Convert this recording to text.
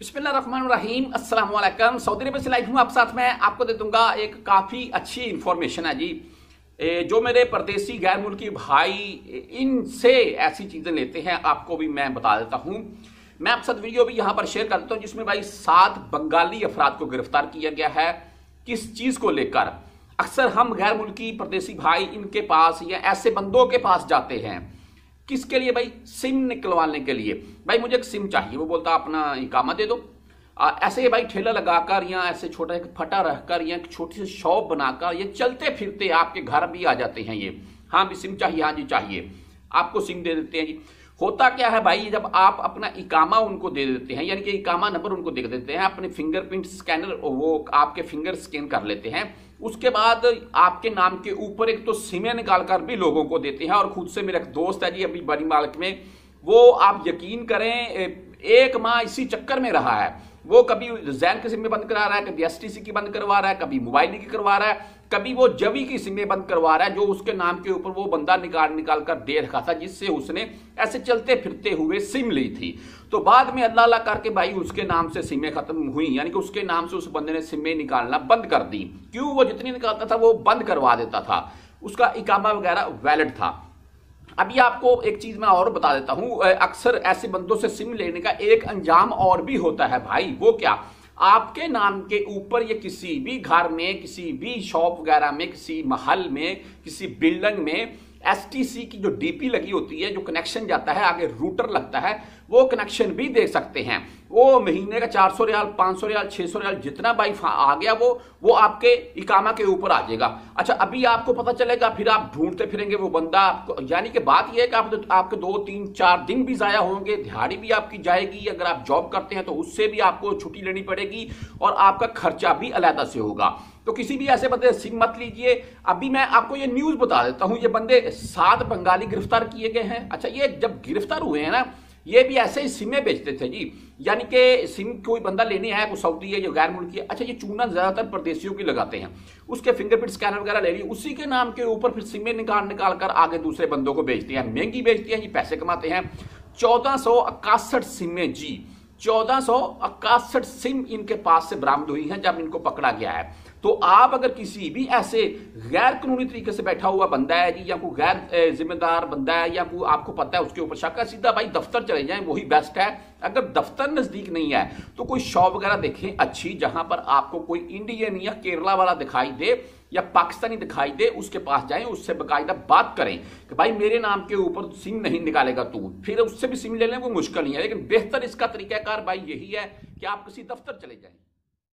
बिस्मिल्लाहिर्रहमानिर्रहीम, अस्सलाम वालेकुम। सऊदी अरब से लाइव हूँ आप साथ में। आपको दे दूंगा एक काफ़ी अच्छी इन्फॉर्मेशन है जी। जो मेरे परदेसी गैर मुल्की भाई इनसे ऐसी चीज़ें लेते हैं, आपको भी मैं बता देता हूँ। मैं आप साथ वीडियो भी यहाँ पर शेयर कर देता हूँ जिसमें भाई 7 बंगाली अफराद को गिरफ्तार किया गया है। किस चीज़ को लेकर? अक्सर हम गैर मुल्की परदेसी भाई इनके पास या ऐसे बंदों के पास जाते हैं, किसके लिए भाई? सिम निकलवाने के लिए। भाई मुझे एक सिम चाहिए, वो बोलता अपना इकामा दे दो। ऐसे भाई ठेला लगाकर या ऐसे छोटा एक फटा रखकर या एक छोटी सी शॉप बनाकर ये चलते फिरते आपके घर भी आ जाते हैं। ये हाँ भी सिम चाहिए, हाँ जी चाहिए, आपको सिम दे देते हैं जी। होता क्या है भाई, जब आप अपना इकामा उनको दे देते हैं, यानी कि इकामा नंबर उनको दे देते हैं, अपने फिंगरप्रिंट स्कैनर वो आपके फिंगर स्कैन कर लेते हैं। उसके बाद आपके नाम के ऊपर एक तो सिमें निकाल कर भी लोगों को देते हैं। और खुद से मेरा एक दोस्त है जी अभी बड़ी मालिक में, वो आप यकीन करें 1 माह इसी चक्कर में रहा है। वो कभी जैन की सिमें बंद करा रहा है, कभी एसटीसी की बंद करवा रहा है, कभी मोबाइल की करवा रहा है, कभी वो जवी की सिमें बंद करवा रहा है जो उसके नाम के ऊपर वो बंदा निकाल कर दे रखा था, जिससे उसने ऐसे चलते फिरते हुए सिम ली थी। तो बाद में अल्लाह अल्लाह करके भाई उसके नाम से सिमें खत्म हुई, यानी कि उसके नाम से उस बंदे ने सिमें निकालना बंद कर दी। क्यों? वो जितनी निकालता था वो बंद करवा देता था, उसका इकामा वगैरह वैलिड था। अभी आपको एक चीज मैं और बता देता हूं, अक्सर ऐसे बंदों से सिम लेने का एक अंजाम और भी होता है भाई। वो क्या? आपके नाम के ऊपर ये किसी भी घर में, किसी भी शॉप वगैरह में, किसी महल में, किसी बिल्डिंग में एसटीसी की जो डीपी लगी होती है, जो कनेक्शन जाता है, आगे रूटर लगता है, वो कनेक्शन भी दे सकते हैं। वो महीने का 400 रियाल, 500 रियाल, 600 रियाल जितना भाई आ गया वो आपके इकामा के ऊपर आ जाएगा। अच्छा, अभी आपको पता चलेगा, फिर आप ढूंढते फिरेंगे वो बंदा आपको। यानी कि बात यह है कि आपके 2, 3, 4 दिन भी जाया होंगे, दिहाड़ी भी आपकी जाएगी। अगर आप जॉब करते हैं तो उससे भी आपको छुट्टी लेनी पड़ेगी और आपका खर्चा भी अलग से होगा। तो किसी भी ऐसे बंदे सिम मत लीजिए। अभी मैं आपको ये न्यूज बता देता हूं, ये बंदे 7 बंगाली गिरफ्तार किए गए हैं। अच्छा, ये जब गिरफ्तार हुए हैं ना, ये भी ऐसे ही सिमें बेचते थे जी। यानी कि सिम कोई बंदा लेने आया, कोई सऊदी है, जो गैर मुल्की है। अच्छा, ये चूना ज्यादातर परदेशियों की लगाते हैं, उसके फिंगरप्रिंट स्कैनर वगैरह ले ली, उसी के नाम के ऊपर फिर सिमें निकाल कर आगे दूसरे बंदों को बेचते हैं। महंगी बेचते हैं जी, पैसे कमाते हैं। 1461 सिमें जी, 1461 सिम इनके पास से बरामद हुई हैं जब इनको पकड़ा गया है। तो आप अगर किसी भी ऐसे गैर कानूनी तरीके से बैठा हुआ बंदा है जी, या कोई गैर जिम्मेदार बंदा है, या कोई आपको पता है उसके ऊपर शक है, सीधा भाई दफ्तर चले जाएं, वही बेस्ट है। अगर दफ्तर नजदीक नहीं है तो कोई शॉप वगैरह देखें अच्छी, जहां पर आपको कोई इंडियन या केरला वाला दिखाई दे या पाकिस्तानी दिखाई दे, उसके पास जाएं, उससे बाकायदा बात करें कि भाई मेरे नाम के ऊपर सिम नहीं निकालेगा तू। फिर उससे भी सिम ले लें, वो मुश्किल नहीं है, लेकिन बेहतर इसका तरीकाकार भाई यही है कि आप किसी दफ्तर चले जाएं।